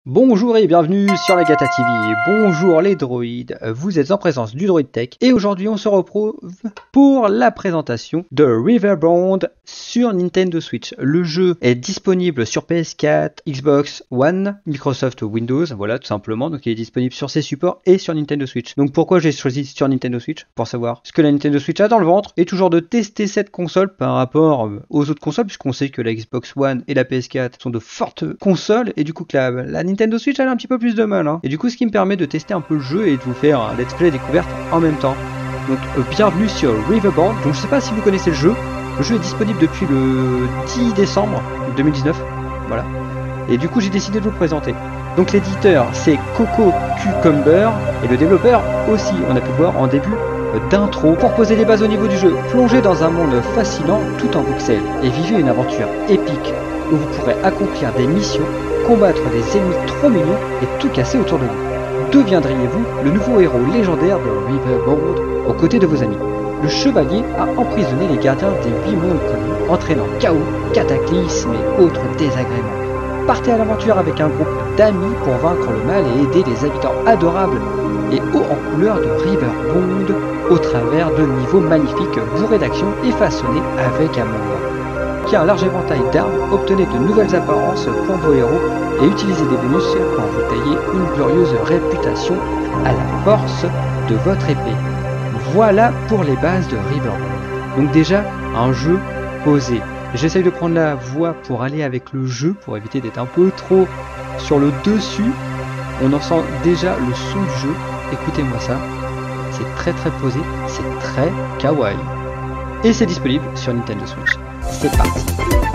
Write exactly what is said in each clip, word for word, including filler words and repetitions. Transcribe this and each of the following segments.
Bonjour et bienvenue sur la Gata T V. Bonjour les droïdes, vous êtes en présence du Droid Tech et aujourd'hui on se retrouve pour la présentation de Riverbound sur Nintendo Switch. Le jeu est disponible sur P S quatre, Xbox One, Microsoft Windows, voilà tout simplement. Donc il est disponible sur ces supports et sur Nintendo Switch. Donc pourquoi j'ai choisi sur Nintendo Switch? Pour savoir ce que la Nintendo Switch a dans le ventre et toujours de tester cette console par rapport aux autres consoles, puisqu'on sait que la Xbox One et la P S quatre sont de fortes consoles et du coup que la, la Nintendo Switch elle a un petit peu plus de mal, hein. Et du coup ce qui me permet de tester un peu le jeu et de vous faire un let's play découverte en même temps. Donc euh, bienvenue sur Riverbound. Donc je sais pas si vous connaissez le jeu. Le jeu est disponible depuis le dix décembre deux mille dix-neuf. Voilà. Et du coup j'ai décidé de vous le présenter. Donc l'éditeur c'est Coco Cucumber et le développeur aussi. On a pu le voir en début d'intro. Pour poser les bases au niveau du jeu, plongez dans un monde fascinant tout en voxel et vivez une aventure épique où vous pourrez accomplir des missions, combattre des ennemis trop mignons et tout casser autour de vous. Deviendriez-vous le nouveau héros légendaire de Riverbound aux côtés de vos amis? Le chevalier a emprisonné les gardiens des huit mondes connus, entraînant chaos, cataclysmes et autres désagréments. Partez à l'aventure avec un groupe d'amis pour vaincre le mal et aider les habitants adorables et hauts en couleur de Riverbound au travers de niveaux magnifiques bourrés d'action et façonnés avec amour. Qui a un large éventail d'armes, obtenez de nouvelles apparences pour vos héros et utilisez des bonus pour vous tailler une glorieuse réputation à la force de votre épée. Voilà pour les bases de Riverbound. Donc déjà, un jeu posé. J'essaye de prendre la voix pour aller avec le jeu, pour éviter d'être un peu trop sur le dessus. On en sent déjà le son du jeu. Écoutez-moi ça. C'est très très posé, c'est très kawaii. Et c'est disponible sur Nintendo Switch. C'est parti.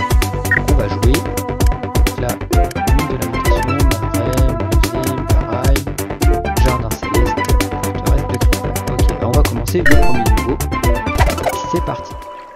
On va jouer. Là, l'une de la mutation, marraine, musée, pareil, jardin céleste, forteresse de cristal. Ok, bah on va commencer le premier niveau. C'est parti.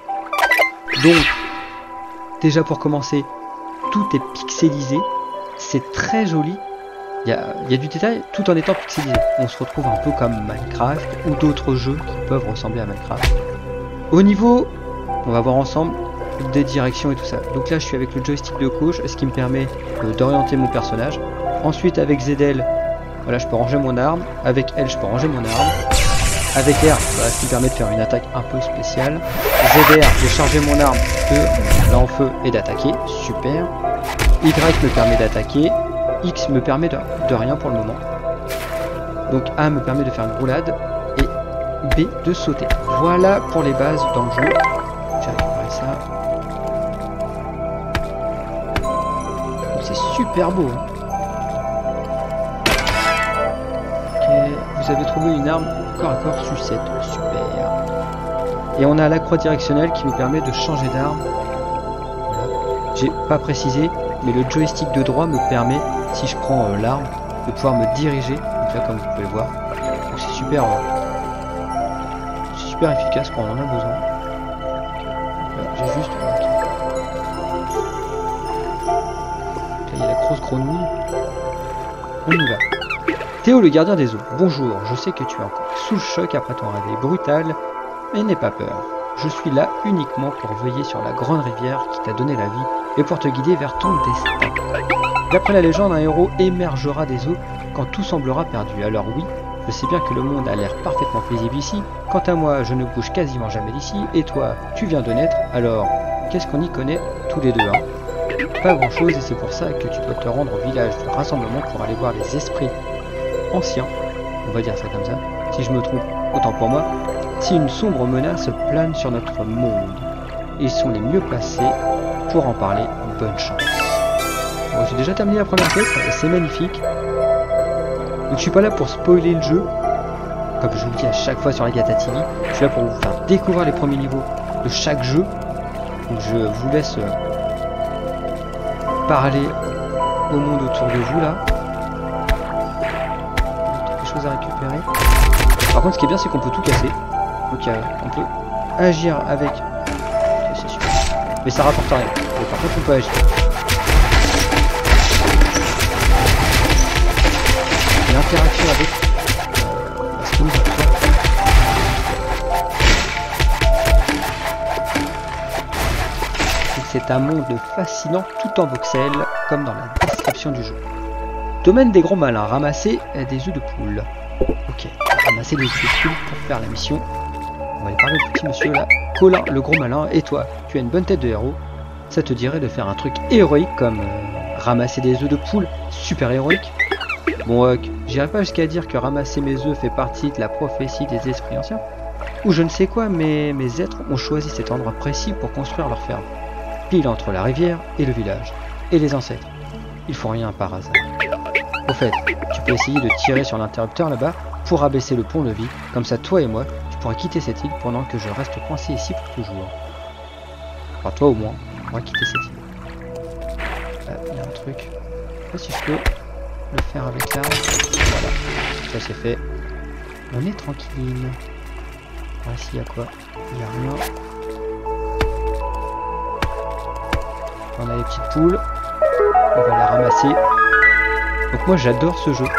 Donc, déjà pour commencer, tout est pixelisé. C'est très joli. Il y a, il y a du détail tout en étant pixelisé. On se retrouve un peu comme Minecraft ou d'autres jeux qui peuvent ressembler à Minecraft. Au niveau, on va voir ensemble des directions et tout ça. Donc là je suis avec le joystick de gauche, ce qui me permet euh, d'orienter mon personnage. Ensuite avec Z L, voilà, je peux ranger mon arme. Avec L je peux ranger mon arme. Avec R, voilà, ce qui me permet de faire une attaque un peu spéciale. Z R, j'ai chargé mon arme de là en feu et d'attaquer, super. Y me permet d'attaquer. X me permet de, de rien pour le moment. Donc A me permet de faire une roulade et B de sauter. Voilà pour les bases dans le jeu. J'ai récupéré ça. C'est super beau, hein. Ok, vous avez trouvé une arme corps à corps sucette, super. Et on a la croix directionnelle qui nous permet de changer d'arme. Voilà. J'ai pas précisé, mais le joystick de droit me permet, si je prends euh, l'arme, de pouvoir me diriger. Donc là, comme vous pouvez voir, donc c'est super, euh, c'est super efficace quand on en a besoin. Voilà, j'ai juste. Okay. Il y a la grosse grenouille. On y va. Théo le gardien des eaux. Bonjour, je sais que tu es encore sous le choc après ton réveil brutal, mais n'aie pas peur. Je suis là uniquement pour veiller sur la grande rivière qui t'a donné la vie et pour te guider vers ton destin. D'après la légende, un héros émergera des eaux quand tout semblera perdu. Alors oui, je sais bien que le monde a l'air parfaitement paisible ici. Quant à moi, je ne bouge quasiment jamais d'ici. Et toi, tu viens de naître, alors qu'est-ce qu'on y connaît tous les deux, hein? Pas grand chose, et c'est pour ça que tu dois te rendre au village du rassemblement pour aller voir les esprits anciens, on va dire ça comme ça. Si je me trompe, autant pour moi. Si une sombre menace plane sur notre monde, ils sont les mieux placés pour en parler. Bonne chance. Bon, j'ai déjà terminé la première quête, c'est magnifique. Donc je suis pas là pour spoiler le jeu, comme je vous le dis à chaque fois sur la Gata T V. Je suis là pour vous faire découvrir les premiers niveaux de chaque jeu. Donc je vous laisse parler au monde autour de vous là. Des choses à récupérer. Par contre, ce qui est bien, c'est qu'on peut tout casser. Donc euh, on peut agir avec. Okay, c'est super. Mais ça rapporte rien. Et par contre, on peut agir. L'interaction avec euh, la skin. C'est un monde fascinant tout en voxel, comme dans la description du jeu. Domaine des gros malins, ramasser des œufs de poule. Ok, ramasser des œufs de poule pour faire la mission. On va aller parler au petit monsieur là. Colin, le gros malin, et toi, tu as une bonne tête de héros. Ça te dirait de faire un truc héroïque comme euh, ramasser des œufs de poule, super héroïque. Bon, euh, j'irai pas jusqu'à dire que ramasser mes œufs fait partie de la prophétie des esprits anciens. Ou je ne sais quoi, mais mes êtres ont choisi cet endroit précis pour construire leur ferme. Pile entre la rivière et le village. Et les ancêtres. Ils font rien par hasard. Au fait, tu peux essayer de tirer sur l'interrupteur là-bas pour abaisser le pont-levis. Comme ça, toi et moi, tu pourras quitter cette île pendant que je reste coincé ici pour toujours. Enfin, toi au moins, on pourra quitter cette île. Là, il y a un truc. Je sais pas si je peux le faire avec l'arme. Voilà, ça c'est fait. On est tranquille. Ah, ici, il y a quoi? Il n'y a rien. On a les petites poules. On va les ramasser. Donc moi j'adore ce jeu.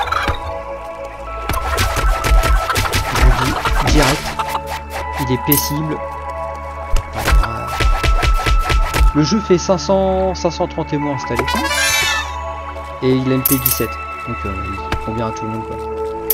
Je vous dis direct. Il est paisible. Voilà. Le jeu fait cinq cents, cinq cent trente émaux installés. Et il a une P dix-sept. Donc euh, il convient à tout le monde quoi.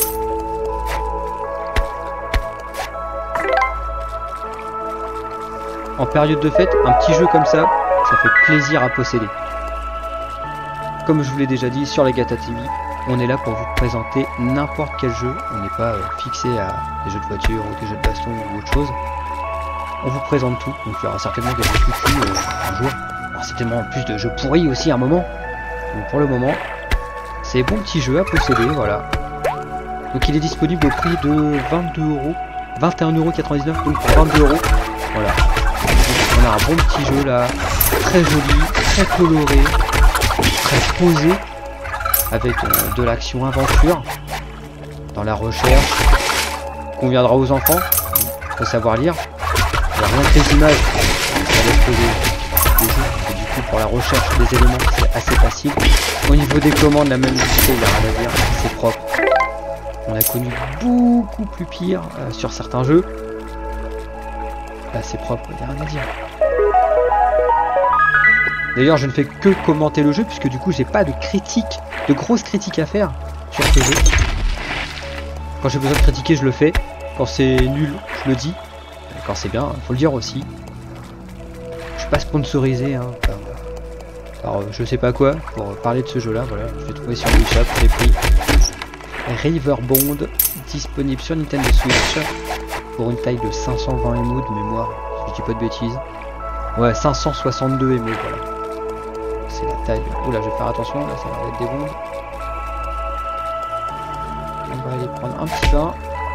En période de fête, un petit jeu comme ça, ça fait plaisir à posséder. Comme je vous l'ai déjà dit sur les Gata T V, on est là pour vous présenter n'importe quel jeu. On n'est pas euh, fixé à des jeux de voiture ou des jeux de baston ou autre chose. On vous présente tout, donc il y aura certainement des jeux cucu euh, un jour. Alors certainement plus de jeux pourris aussi à un moment. Donc pour le moment, c'est bon petit jeu à posséder, voilà. Donc il est disponible au prix de vingt-deux euros, vingt et un euros quatre-vingt-dix-neuf, donc pour vingt-deux euros. Voilà. Donc, on a un bon petit jeu là, très joli, très coloré, très posé, avec euh, de l'action aventure, dans la recherche, conviendra aux enfants, il faut savoir lire. Il n'y a rien que les images, ça laisse poser des jeux, et du coup pour la recherche des éléments c'est assez facile. Au niveau des commandes, la même unité, il n'y a rien à dire, c'est propre. On a connu beaucoup plus pire euh, sur certains jeux. Là c'est propre, il n'y a rien à dire. D'ailleurs je ne fais que commenter le jeu puisque du coup j'ai pas de critiques, de grosses critiques à faire sur ce jeu. Quand j'ai besoin de critiquer je le fais, quand c'est nul je le dis, quand c'est bien faut le dire aussi. Je suis pas sponsorisé hein, par, par je sais pas quoi pour parler de ce jeu là, voilà, je vais trouver sur l'eShop les prix. Riverbond, disponible sur Nintendo Switch pour une taille de cinq cent vingt émaux de mémoire, si je dis pas de bêtises. Ouais, cinq cent soixante-deux émaux, voilà. C'est la taille. Oula, je vais faire attention, là ça va être des bombes. On va aller prendre un petit bain.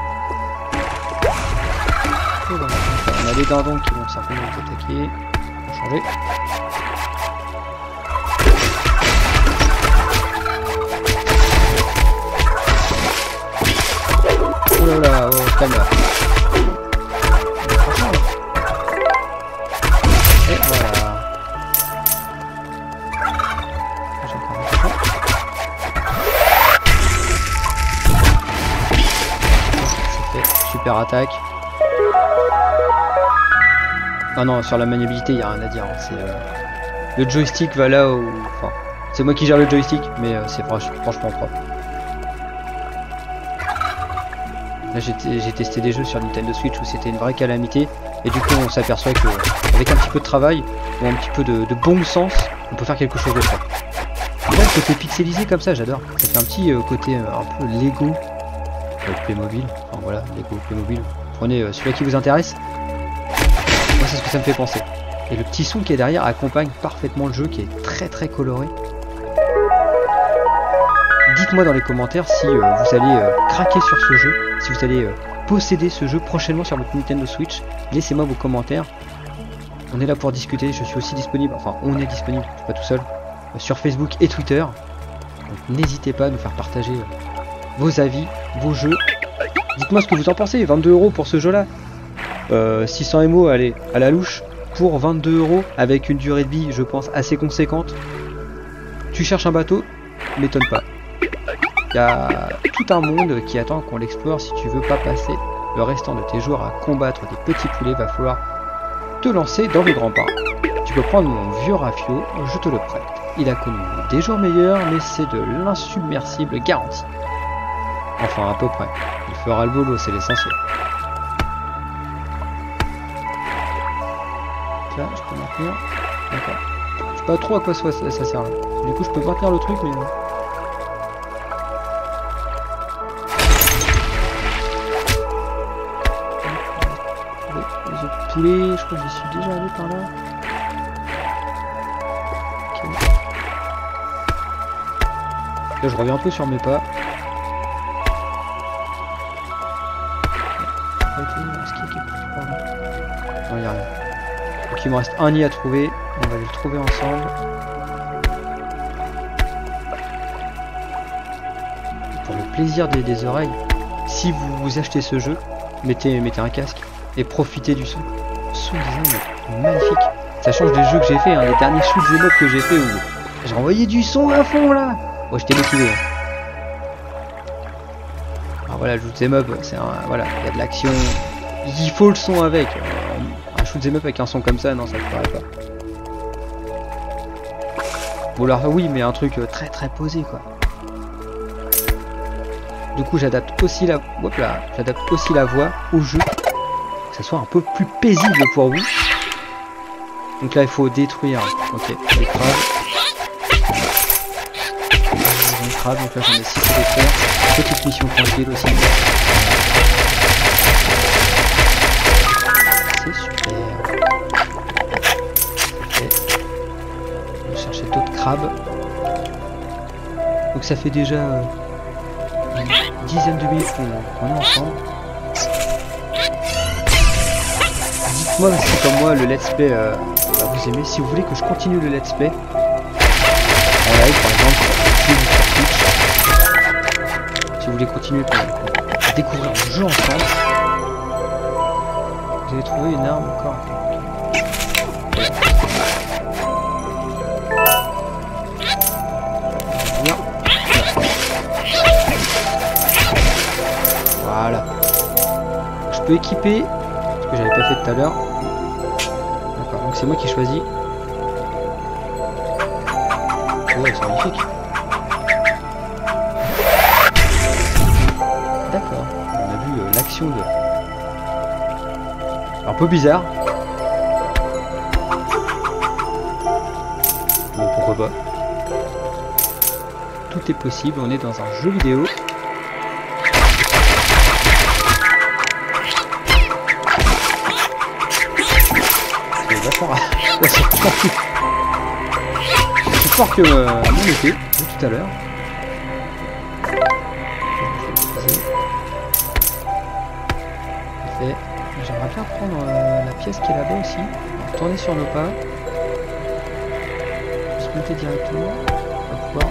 Et voilà. On a les dindons qui vont certainement attaquer. On va changer. Oh là là, oh, calme là. Et voilà. J'ai encore un peu. C'est fait. Super attaque. Ah non, sur la maniabilité, il n'y a rien à dire. Hein. Euh... Le joystick va là où... Enfin, c'est moi qui gère le joystick, mais euh, c'est franchement propre. Là j'ai testé des jeux sur Nintendo Switch où c'était une vraie calamité et du coup on s'aperçoit que avec un petit peu de travail ou un petit peu de, de bon sens on peut faire quelque chose de près. Le côté pixelisé comme ça j'adore, ça fait un petit euh, côté euh, un peu Lego euh, Playmobil, enfin voilà Lego Playmobil, prenez euh, celui-là qui vous intéresse, moi c'est ce que ça me fait penser. Et le petit son qui est derrière accompagne parfaitement le jeu qui est très très coloré. Dites-moi dans les commentaires si euh, vous allez euh, craquer sur ce jeu, si vous allez euh, posséder ce jeu prochainement sur votre Nintendo Switch. Laissez-moi vos commentaires. On est là pour discuter, je suis aussi disponible, enfin on est disponible, je suis pas tout seul, euh, sur Facebook et Twitter. Donc n'hésitez pas à nous faire partager euh, vos avis, vos jeux. Dites-moi ce que vous en pensez, vingt-deux euros pour ce jeu-là. Euh, six cents émaux, allez, à la louche, pour vingt-deux euros, avec une durée de vie, je pense, assez conséquente. Tu cherches un bateau, m'étonne pas. Il y a tout un monde qui attend qu'on l'explore. Si tu veux pas passer le restant de tes jours à combattre des petits poulets, va falloir te lancer dans le grand bain. Tu peux prendre mon vieux rafio, je te le prête. il a connu des jours meilleurs, mais c'est de l'insubmersible garanti. Enfin, à peu près. Il fera le boulot, c'est l'essentiel. Là, je peux maintenir. D'accord. Je sais pas trop à quoi ça, ça sert là. Du coup, je peux maintenir le truc, mais... Les autres poulets, je crois que j'y suis déjà allé par là. Okay. Là, je reviens un peu sur mes pas. Est-ce qu'il y a quelque chose par là? Non, il n'y a rien. Donc il me reste un nid à trouver, on va aller le trouver ensemble. Pour le plaisir des, des oreilles, si vous, vous achetez ce jeu, mettez, mettez un casque et profitez du son. Le son design est magnifique. Ça change des jeux que j'ai fait, hein, les derniers shoots et mobs que j'ai fait où j'ai envoyé du son à fond là. Bon, j'étais motivé. Hein. Alors voilà, le shoot et mob, c'est un, voilà, il y a de l'action, il faut le son avec. Un shoot em up avec un son comme ça, non, ça ne paraît pas. Bon alors oui, mais un truc très très posé quoi. Du coup j'adapte aussi la, hop là, j'adapte aussi la voix au jeu, que ça soit un peu plus paisible pour vous. Donc là il faut détruire, ok, les crabes. Les crabes, donc là j'en ai six à détruire. Petite mission tranquille aussi. C'est super. Okay. On va chercher d'autres crabes. Donc ça fait déjà euh, une dizaine de minutes qu'on est ensemble. Dites-moi si comme moi le let's play euh, bah, vous aimez. Si vous voulez que je continue le let's play en live par exemple sur Twitch. Si vous voulez continuer pour, pour découvrir le jeu ensemble. Vous avez trouvé une arme encore. Bien. Voilà. Je peux équiper ce que j'avais pas fait tout à l'heure. D'accord, donc c'est moi qui choisis. Ouais, c'est magnifique. D'accord. On a vu euh, l'action de... Un peu bizarre. Bon, pourquoi pas. Tout est possible, on est dans un jeu vidéo. C'est vachement rare. Ouais, c'est plus fort que euh, mon épée de tout à l'heure. Parfait. J'aimerais bien prendre euh, la pièce qui est là-bas aussi. On va retourner sur nos pas. Je vais se monter directement. On va pouvoir.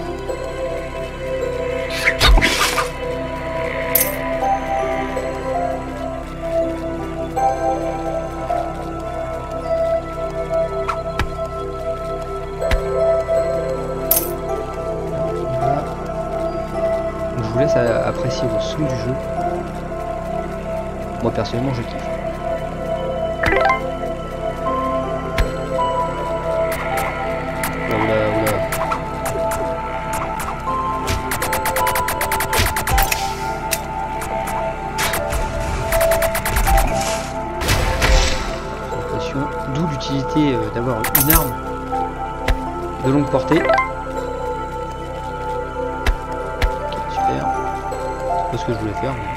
Voilà. Je vous laisse apprécier le son du jeu. Moi personnellement je kiffe. Oula, oula, oula. D'où l'utilité euh, d'avoir une arme de longue portée. Ok, super. C'est pas ce que je voulais faire. Mais...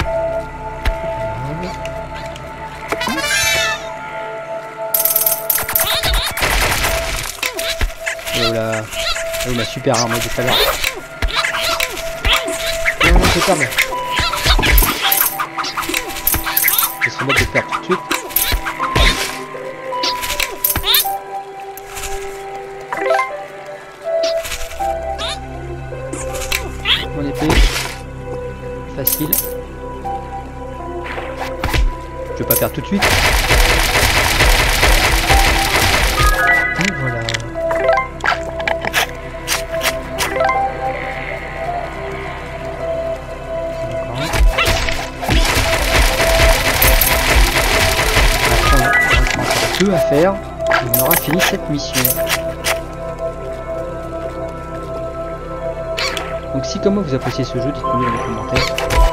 Oh là, oh ma super arme de tout à l'heure. Non, non, c'est pas mal. Ce serait bon de le faire tout de suite. Mon épée. Facile. Je vais pas faire tout de suite. Et voilà. Peu à faire et on aura fini cette mission. Donc si comme moi vous appréciez ce jeu, dites-le dans les commentaires.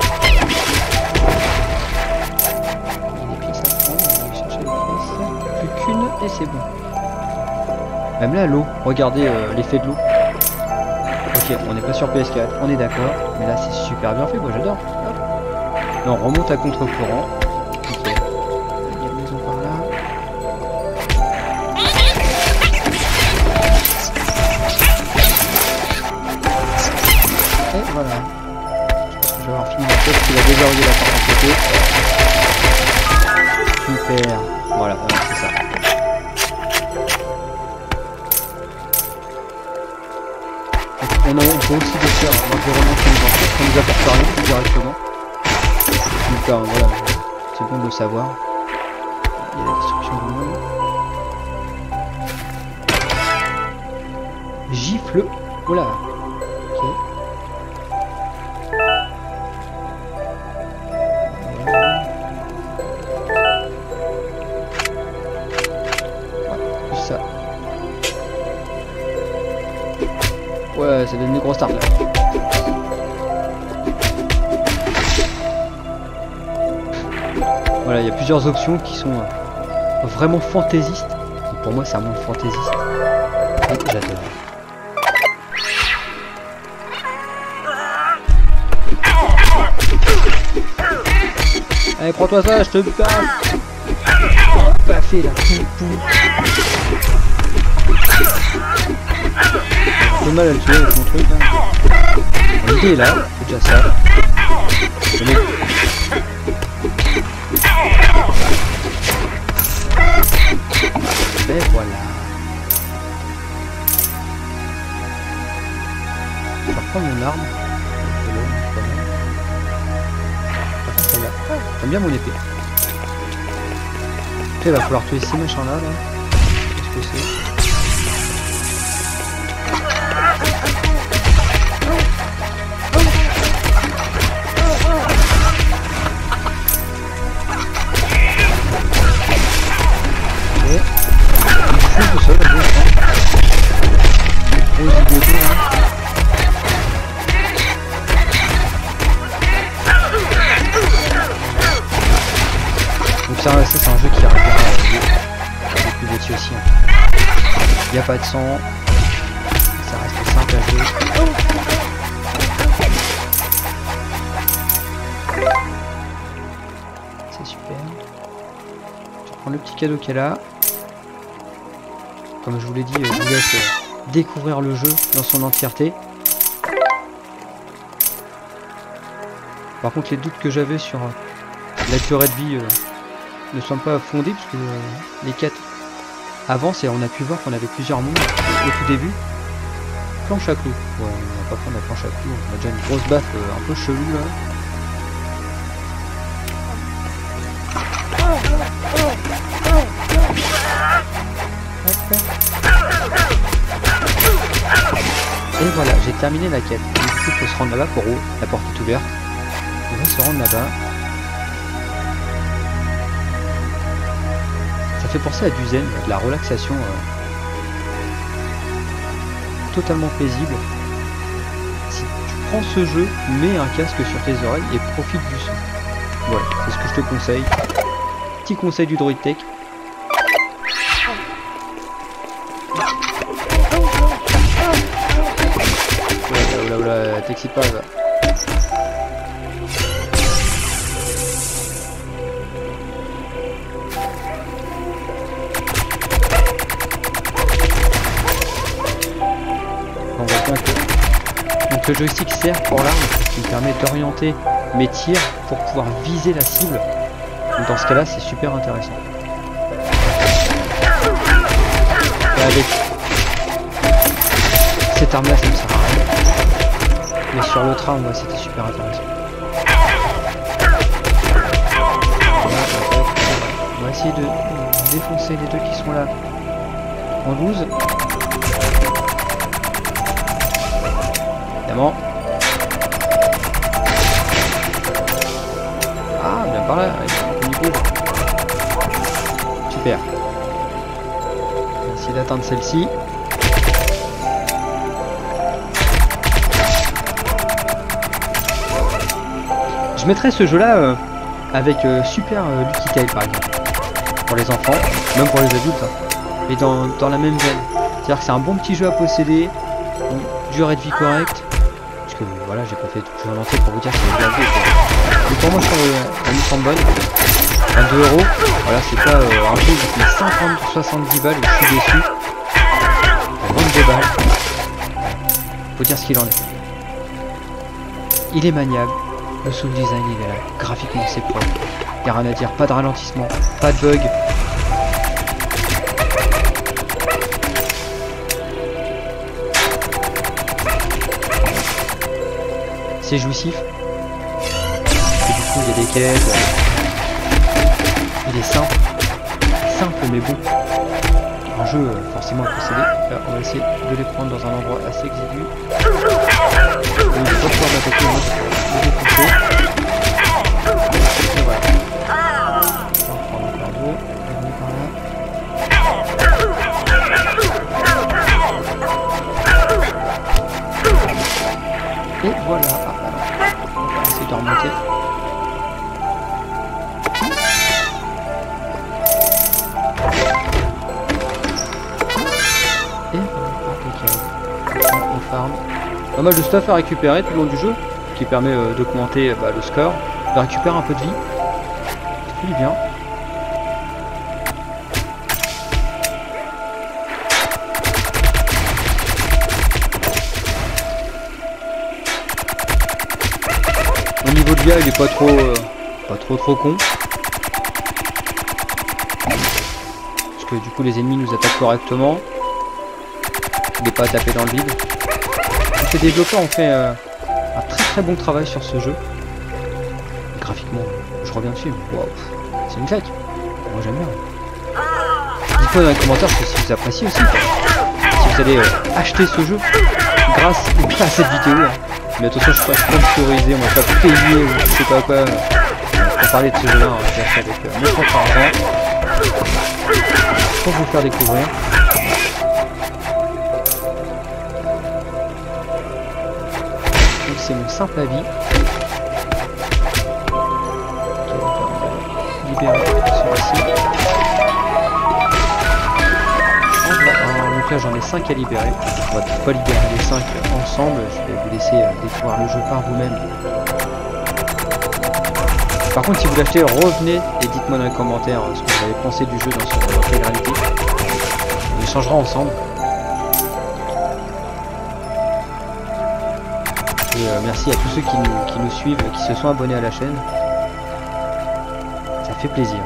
Des pièces à prendre, on va aller chercher les pièces. Plus qu'une et c'est bon. Même là l'eau, regardez euh, l'effet de l'eau. Ok, on n'est pas sur P S quatre, on est d'accord. Mais là c'est super bien fait, moi j'adore. Là on remonte à contre-courant. Ok. Il y a une maison par là. Et voilà. Je pense que je vais avoir fini ma tête qui va déverrouiller la porte à côté. Super. Voilà, voilà c'est ça. On, a, on peut aussi défaire l'environnement qui nous entoure, ça nous apporte rien plus directement. Donc là, voilà, c'est bon de le savoir. Il y a la destruction du monde. Gifle. Voilà. Ok. Ouais, juste ça. Ouais, ça donne une grosse tarte là. Voilà, il y a plusieurs options qui sont euh, vraiment fantaisistes. Et pour moi, c'est un monde fantaisiste. Et j'adore. Allez, prends-toi ça, je te bats. Pas fait là. J'ai mal à le tuer avec mon truc là. L'idée est là, c'est déjà ça. Et voilà. Je vais reprendre mon arme. J'aime bien mon épée. Après, il va falloir tuer ces machins là. là. Qu'est-ce que c'est? Donc ça, ça c'est un jeu qui rappellera les plus petits aussi. Il n'y a pas de sang. Ça reste simple à jouer. C'est super. Je vais prendre le petit cadeau qu'elle a. Comme je vous l'ai dit, je vous laisse découvrir le jeu dans son entièreté. Par contre, les doutes que j'avais sur la durée de vie euh, ne sont pas fondés, puisque euh, les quêtes avancent et on a pu voir qu'on avait plusieurs mondes au tout début. Planche à clous. Ouais, on va pas prendre la planche à clous, on a déjà une grosse baffe euh, un peu chelou là. Et voilà, j'ai terminé la quête. Du coup, il faut se rendre là-bas pour où la porte est ouverte. On va se rendre là-bas. Ça fait penser à du zen, de la relaxation euh, totalement paisible. Si tu prends ce jeu, mets un casque sur tes oreilles et profite du son. Voilà, c'est ce que je te conseille. Petit conseil du Droid Tech. Oula oula, t'excites pas va. On voit bien que donc le joystick sert pour l'arme, qui me permet d'orienter mes tirs pour pouvoir viser la cible. Donc dans ce cas-là, c'est super intéressant. Et avec cette arme-là, ça me sert à rien. Mais sur l'autre arme, ouais, c'était super intéressant. On va essayer de défoncer les deux qui sont là en douze. Évidemment. Ah, bien par là, avec le niveau. Super. On va essayer d'atteindre celle-ci. Je mettrais ce jeu là euh, avec euh, Super euh, Lucky Tail par exemple. Pour les enfants, même pour les adultes. Hein. Mais dans, dans la même veine. C'est-à-dire que c'est un bon petit jeu à posséder. Durée de vie correcte. Parce que voilà, j'ai pas fait tout le jeu en entier pour vous dire que c'est bien joué. Mais pour moi, je trouve euh, elle me semble bonne. vingt-deux euros. Voilà, c'est pas euh, un jeu qui fait cinquante soixante-dix balles et je suis déçu. vingt-deux balles. Faut dire ce qu'il en est. Il est maniable. Le sound design il est là. Graphiquement c'est propre. Y'a rien à dire. Pas de ralentissement. Pas de bug. C'est jouissif. Et du coup il y a des quêtes. Il est simple. Simple mais bon. Un jeu euh, forcément à posséder. Là on va essayer de les prendre dans un endroit assez exigu. Donc je vais pas pouvoir m'attaquer, moi je vais les défoncer. Et voilà. On va prendre encore deux. On va venir par là. Et voilà. Ah, voilà. On va essayer de remonter. Et voilà, on farm. Pas mal de stuff à récupérer tout le long du jeu, qui permet euh, d'augmenter bah, le score, de récupérer un peu de vie. Ça fait bien. Au niveau de l'I A, il est pas trop, euh, pas trop trop con. Parce que du coup les ennemis nous attaquent correctement. Il n'est pas tapé dans le vide. Les développeurs ont fait euh, un très très bon travail sur ce jeu. Et graphiquement, je reviens dessus. Wow, c'est une claque. Moi j'aime bien. Dites-moi dans les commentaires si vous appréciez aussi. Si vous allez euh, acheter ce jeu grâce ou pas à cette vidéo. Hein. Mais attention, je ne suis pas sponsorisé, on va pas payer ou je sais pas quoi. Pour parler de ce jeu là, hein, je l'ai acheté avec euh, mon propre argent. Pour vous faire découvrir. C'est mon simple avis. Libérer celui-ci. Donc là j'en ai cinq à libérer. On va pas libérer les cinq ensemble. Je vais vous laisser découvrir le jeu par vous-même. Par contre si vous l'achetez, revenez et dites-moi dans les commentaires ce que vous avez pensé du jeu dans son intégralité. On échangera ensemble. Et euh, merci à tous ceux qui nous, qui nous suivent, qui se sont abonnés à la chaîne. Ça fait plaisir.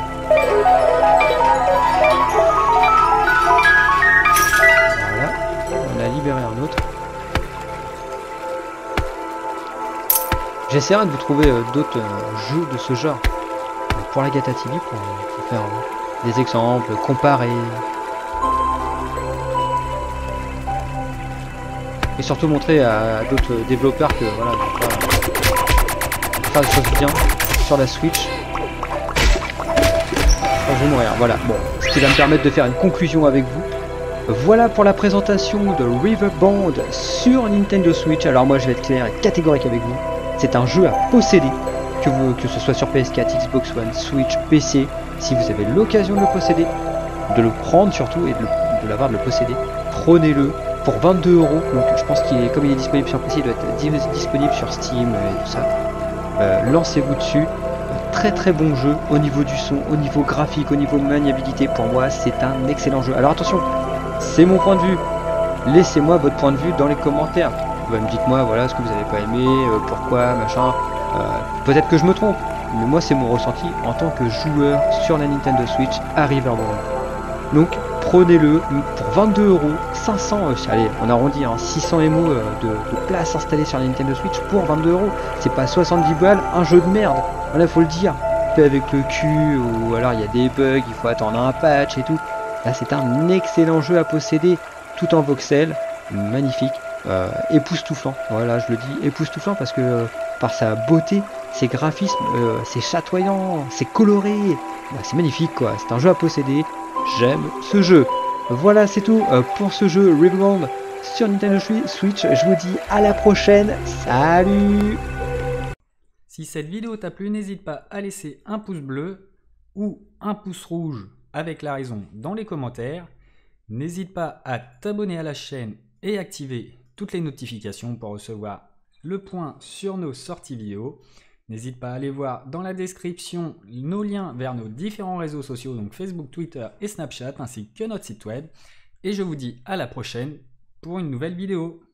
Voilà, on a libéré un autre. J'essaierai de vous trouver euh, d'autres euh, jeux de ce genre pour la Gata T V pour, pour faire euh, des exemples, comparer. Et surtout montrer à, à d'autres développeurs que voilà, on va faire des choses bien sur la Switch. Oh, je vais mourir, voilà, bon, ce qui va me permettre de faire une conclusion avec vous. Voilà pour la présentation de Riverbound sur Nintendo Switch. Alors moi je vais être clair et catégorique avec vous. C'est un jeu à posséder, que, vous, que ce soit sur P S quatre, Xbox One, Switch, P C. Si vous avez l'occasion de le posséder, de le prendre surtout et de l'avoir, de, de le posséder, prenez-le. Pour vingt-deux euros, donc je pense qu'il est, comme il est disponible sur P C, il doit être disponible sur Steam et tout ça. Euh, Lancez-vous dessus. Très très bon jeu au niveau du son, au niveau graphique, au niveau maniabilité. Pour moi, c'est un excellent jeu. Alors attention, c'est mon point de vue. Laissez-moi votre point de vue dans les commentaires. Bah, dites-moi voilà ce que vous n'avez pas aimé, euh, pourquoi, machin. Euh, Peut-être que je me trompe, mais moi c'est mon ressenti en tant que joueur sur la Nintendo Switch à Riverbound. Donc prenez-le pour vingt-deux euros, cinq cents, euh, allez, on arrondit, hein, six cents émo euh, de, de place installée sur la Nintendo Switch pour vingt-deux euros. C'est pas soixante-dix balles, un jeu de merde. Voilà, faut le dire. Fait avec le cul, ou alors il y a des bugs, il faut attendre un patch et tout. Là, c'est un excellent jeu à posséder, tout en voxel, magnifique, euh, époustouflant. Voilà, je le dis, époustouflant parce que euh, par sa beauté, ses graphismes, euh, c'est chatoyant, c'est coloré, bah, c'est magnifique quoi. C'est un jeu à posséder. J'aime ce jeu. Voilà, c'est tout euh, pour ce jeu Riverbound sur Nintendo Switch. Je vous dis à la prochaine. Salut! Si cette vidéo t'a plu, n'hésite pas à laisser un pouce bleu ou un pouce rouge avec la raison dans les commentaires. N'hésite pas à t'abonner à la chaîne et activer toutes les notifications pour recevoir le point sur nos sorties vidéo. N'hésite pas à aller voir dans la description nos liens vers nos différents réseaux sociaux, donc Facebook, Twitter et Snapchat, ainsi que notre site web. Et je vous dis à la prochaine pour une nouvelle vidéo.